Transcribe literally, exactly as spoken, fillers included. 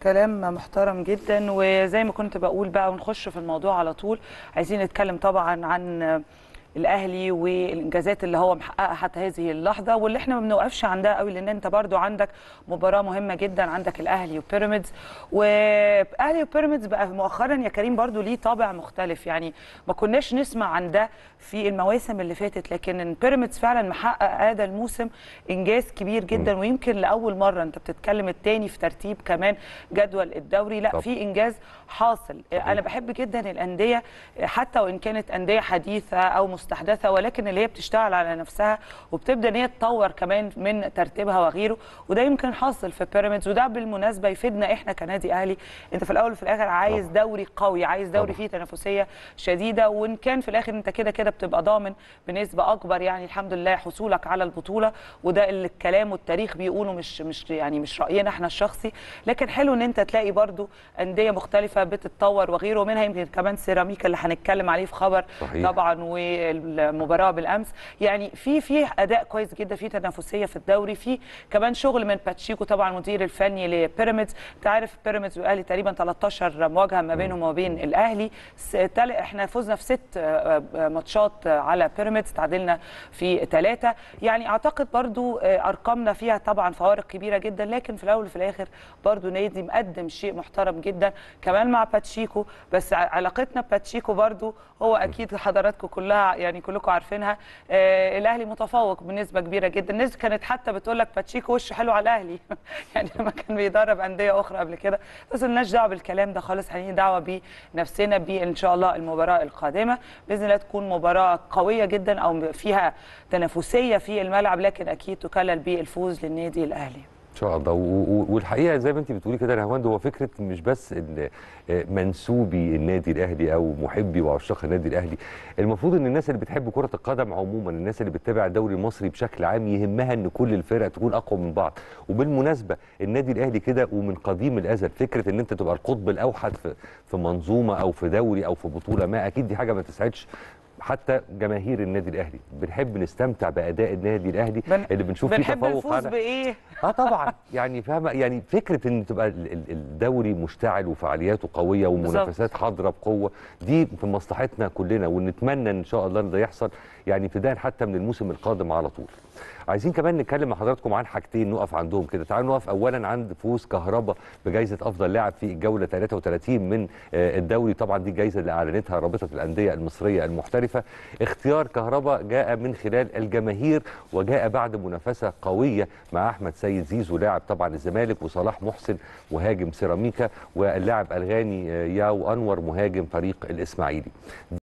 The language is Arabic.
كلام محترم جدا. وزي ما كنت بقول بقى ونخش في الموضوع على طول، عايزين نتكلم طبعا عن الاهلي والانجازات اللي هو محققها حتى هذه اللحظه، واللي احنا ما بنوقفش عندها قوي، لان انت برضو عندك مباراه مهمه جدا، عندك الاهلي وبيراميدز. واهلي وبيراميدز بقى مؤخرا يا كريم برضو ليه طابع مختلف، يعني ما كناش نسمع عن ده في المواسم اللي فاتت، لكن بيراميدز فعلا محقق هذا الموسم انجاز كبير جدا. ويمكن لاول مره انت بتتكلم الثاني في ترتيب كمان جدول الدوري، لا في انجاز حاصل. انا بحب جدا الانديه حتى وان كانت انديه حديثه او مستحدثه، ولكن اللي هي بتشتغل على نفسها وبتبدا ان هي تطور كمان من ترتيبها وغيره، وده يمكن حاصل في بيراميدز. وده بالمناسبه يفيدنا احنا كنادي اهلي. انت في الاول وفي الاخر عايز دوري قوي، عايز دوري فيه تنافسيه شديده، وان كان في الاخر انت كده كده بتبقى ضامن بنسبه اكبر يعني الحمد لله حصولك على البطوله. وده اللي الكلام والتاريخ بيقولوا، مش مش يعني مش راينا احنا الشخصي، لكن حلو ان انت تلاقي برضو انديه مختلفه بتتطور وغيره، ومنها يمكن كمان سيراميكا اللي هنتكلم عليه في خبر صحيح. طبعا والمباراه بالامس يعني في في اداء كويس جدا، في تنافسيه في الدوري، في كمان شغل من باتشيكو طبعا المدير الفني لبيراميدز. انت عارف بيراميدز والاهلي تقريبا تلتاشر مواجهه ما بينهم وما بين الاهلي. احنا فزنا في ست ماتشات على بيراميدز، تعادلنا في ثلاثه. يعني اعتقد برضو ارقامنا فيها طبعا فوارق كبيره جدا، لكن في الاول وفي الاخر برضو نادي مقدم شيء محترم جدا كمان مع باتشيكو. بس علاقتنا بباتشيكو برضو هو اكيد حضراتكم كلها يعني كلكم عارفينها، آه الاهلي متفوق بنسبه كبيره جدا. الناس كانت حتى بتقول لك باتشيكو وشه حلو على الاهلي يعني لما كان بيدرب انديه اخرى قبل كده. بس مالناش دعوه بالكلام ده خالص، احنا دعوه بنفسنا بان شاء الله المباراه القادمه باذن الله تكون مباراه قويه جدا او فيها تنافسيه في الملعب، لكن اكيد تكلل بالفوز للنادي الاهلي ان شاء الله. والحقيقه زي ما انت بتقولي كده يا نهاوند، هو فكره مش بس منسوبي النادي الاهلي او محبي وعشاق النادي الاهلي، المفروض ان الناس اللي بتحب كره القدم عموما، الناس اللي بتتابع الدوري المصري بشكل عام، يهمها ان كل الفرق تكون اقوى من بعض. وبالمناسبه النادي الاهلي كده ومن قديم الازل، فكره ان انت تبقى القطب الاوحد في في منظومه او في دوري او في بطوله ما، اكيد دي حاجه ما تسعدش حتى جماهير النادي الاهلي. بنحب نستمتع باداء النادي الاهلي بن... اللي بنشوف فيه تفوق. بنحب الفوز بايه؟ اه طبعا يعني فاهمه، يعني فكره ان تبقى الدوري مشتعل وفعالياته قويه ومنافسات حاضره بقوه، دي في مصلحتنا كلنا، ونتمنى ان شاء الله ان ده يحصل يعني ابتداء حتى من الموسم القادم على طول. عايزين كمان نتكلم مع حضراتكم عن حاجتين نقف عندهم كده. تعالوا نقف اولا عند فوز كهربا بجائزه افضل لاعب في الجوله ثلاثة وثلاثين من الدوري. طبعا دي الجائزه اللي اعلنتها رابطه الانديه المصريه المحترفه. اختيار كهربا جاء من خلال الجماهير، وجاء بعد منافسه قويه مع احمد سيد زيزو لاعب طبعا الزمالك، وصلاح محسن مهاجم سيراميكا، واللاعب الغاني ياو انور مهاجم فريق الاسماعيلي.